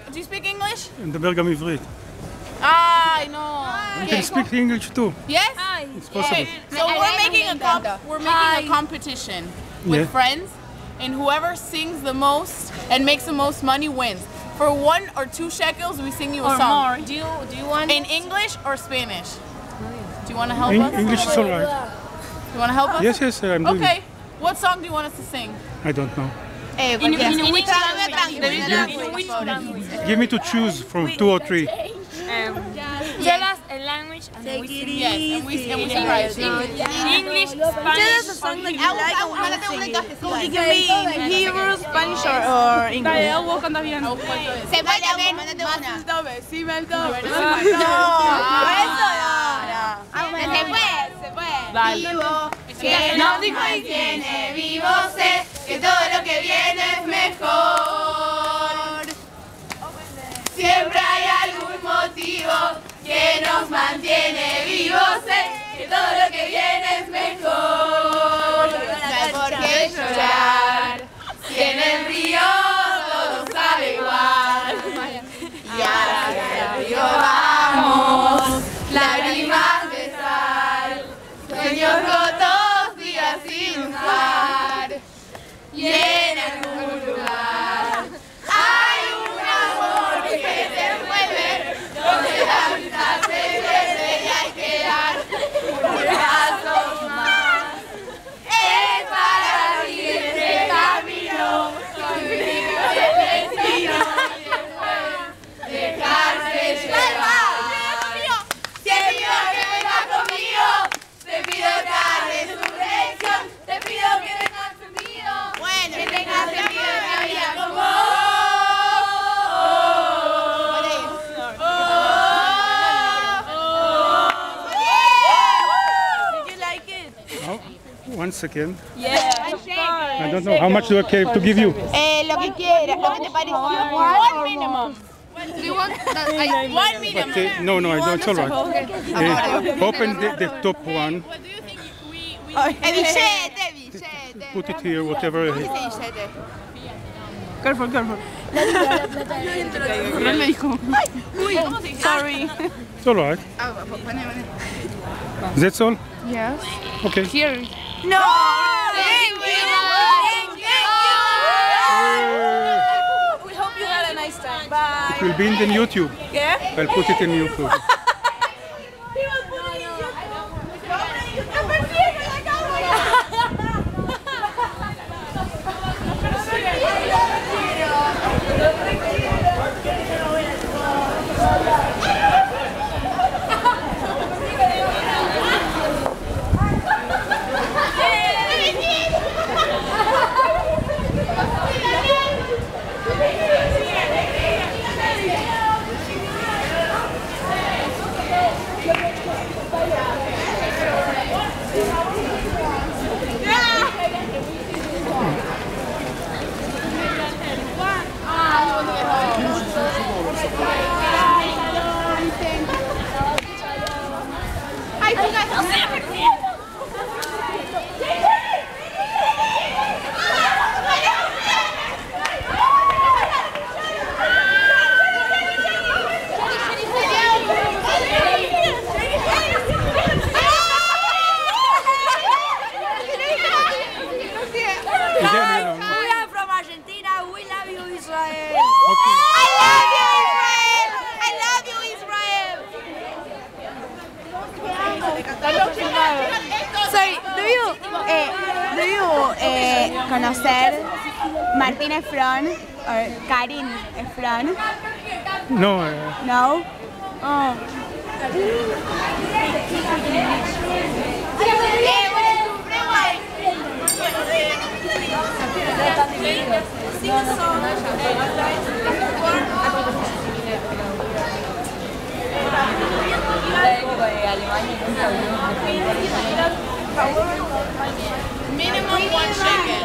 Do you speak English? מדבר גם עברית. I know. You can speak English too. Yes? It's possible. So we're making a competition with friends, and whoever sings the most and makes the most money wins. For 1 or 2 shekels, we sing you a song. Or more. Do you want In English or Spanish? Do you want to help us? English is alright. You want to help us? Yes, I'm doing Okay. it. What song do you want us to sing? I don't know. in which language? Give me to choose from 2 or 3. Tell us a language and we sing. Yes, and we sing right. English, Spanish, song that you like. I want to sing it. It can be in Hebrew, Spanish, or English. Se puede ver más doble, sí, más doble. No, eso no. Se puede. Vivo, que no tiene vivo, sé que todo lo que viene es mejor. Siempre hay algún motivo que nos mantiene vivos, sé que todo lo que viene es mejor. No hay por qué llorar, si en el río todo sabe igual. Y hacia el río vamos, lágrimas de sal, sueños rotos, días sin usar. Y en algún lugar hay un amor que te envuelve, donde la vida se pierde y hay que dar un paso más. Es para seguir este camino, con brillo de destino, y después dejarse llevar. Te pido que vengas conmigo, te pido que hagas resurrección, te pido que vengas conmigo, que tengas sentido en la vida como One second. Yeah. I don't know. How much do I care to give you? Lo que quieras, lo que te pareció. One minimum. Do you want one minimum? No, it's alright. Open the top one. What do you think we Billete. Put it here, whatever. Billete. Careful. Sorry. It's alright. That's all? Yes. Okay. Here. No. Thank you. We hope you had a nice time. Bye. It will be in the YouTube. Yeah? I'll put it in YouTube. Sorry, do you conocer Martín Efron or Karin Efron? No. No? Oh. Minimum 1 shekel.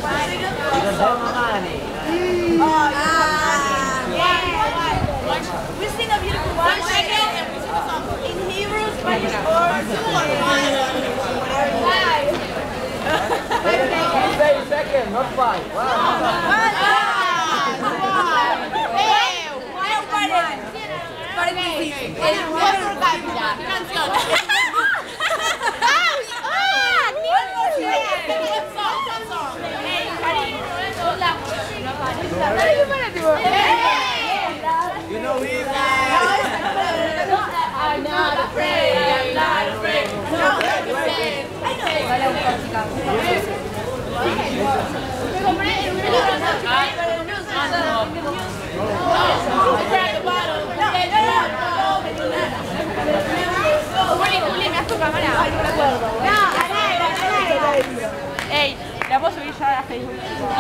We sing a beautiful 1 shekel and we sing a song in Hebrew, Spanish, or 2 or 1. 6 seconds, not 5. Wow. You know him. I'm not afraid, I'm not afraid. Juli, me das tu cámara. Ey, la puedo subir ya a Facebook.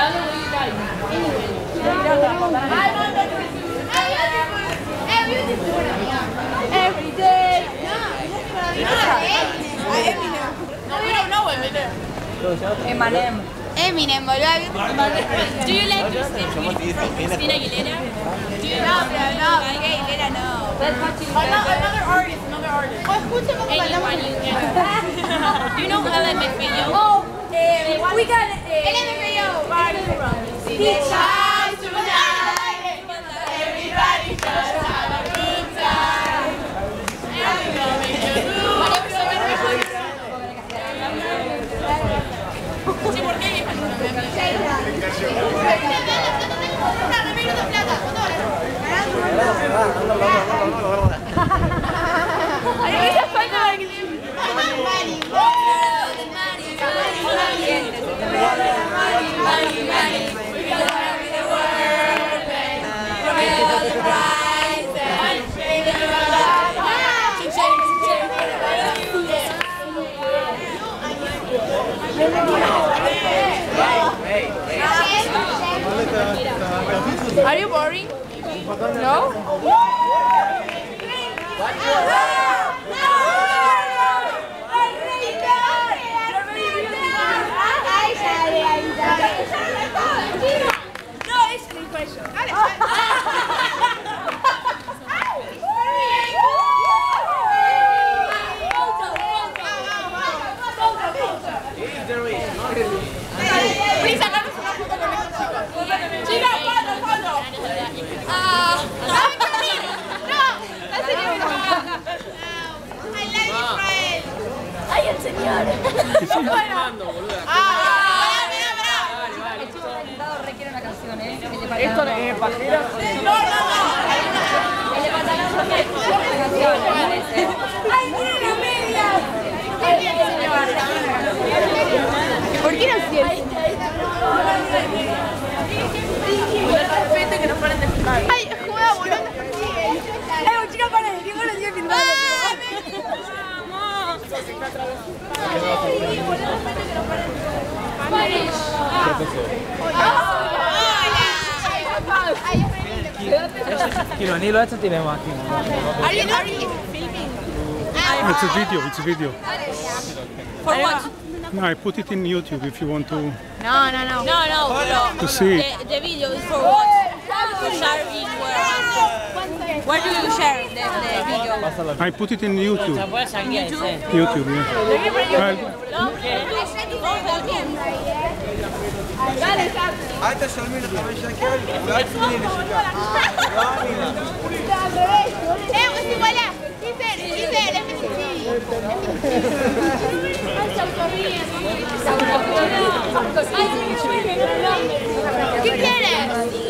Every day. No, we don't know Eminem. Eminem, boludo. Do you like Christina Aguilera? Do you No, pero no, Aguilera no. Another artist. O escucha cómo cantamos. anyone you can? Do you know LMFAO? We got LMFAO. It's time tonight. Everybody just have a good time. And we're gonna make you move. Sí, ¿por qué? Are you boring? No? No, it's an impression. Please, sacarnos una foto con estos chicos. Chicas, foto. ¡Ay, el señor! Requiere una canción, ¿eh? Esto es pajera. ¡Ay, miren la media! ¿Por qué no sientes? Que nos paren de filmar. ¡Ay, juega, boludo! Chica, para, que no lo sigue filmando. Kilonilo, esto tenemos aquí. Are you filming? It's a video. For what? I put it in YouTube if you want to No, to see it. the video is for what? To share in where do you share the video? I put it in YouTube. YouTube, Antes solamente también شكل ولا تنين ¿Qué quieres?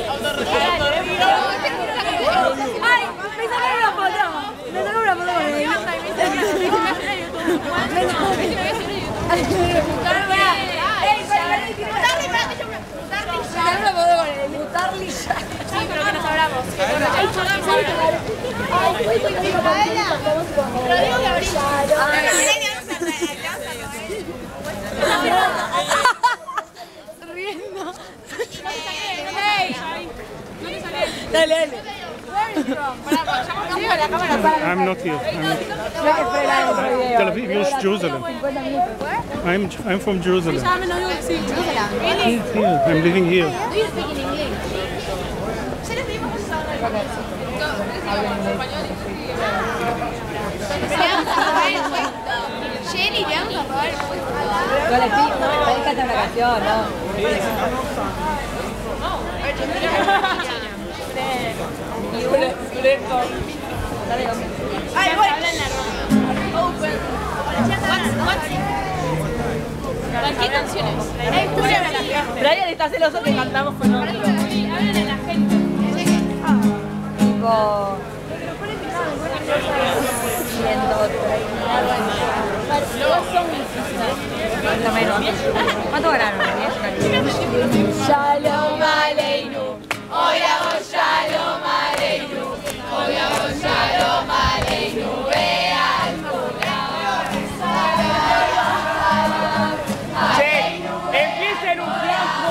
¡Ay! Me sacaron una foto. Me sacaron una foto con él. Sí, pero que nos hablamos. Pero digo que abrís. Riendo. Dale. I'm not here. Tel Aviv, Jerusalem. I'm from Jerusalem. Here, I'm living here. Jenny, le vamos a robar el puesto. Yo le pido, no me parezca esta canción, ¿no? Ay, voy. ¿Qué canciones? Brian está celoso que cantamos con nosotros. Hablan a la gente. Tipo... 130. ¿Cuánto ganaron? Shalom Aleinu, hoy hago Shalom Aleinu, hoy hago Shalom Aleinu, vean Che, empiecen un tiempo.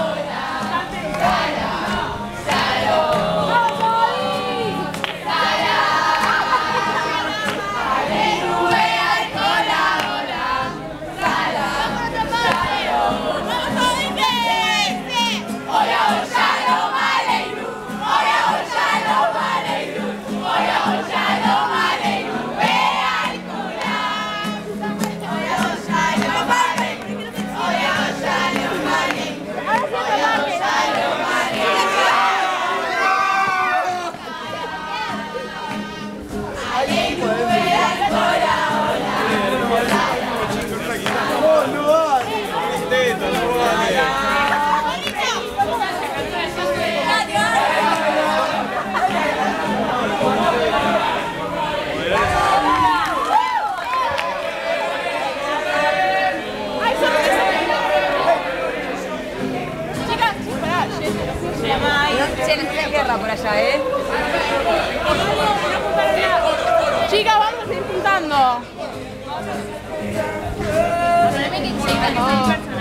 Che, les hace guerra por allá, ¿eh? Chicas, vamos a ir juntando.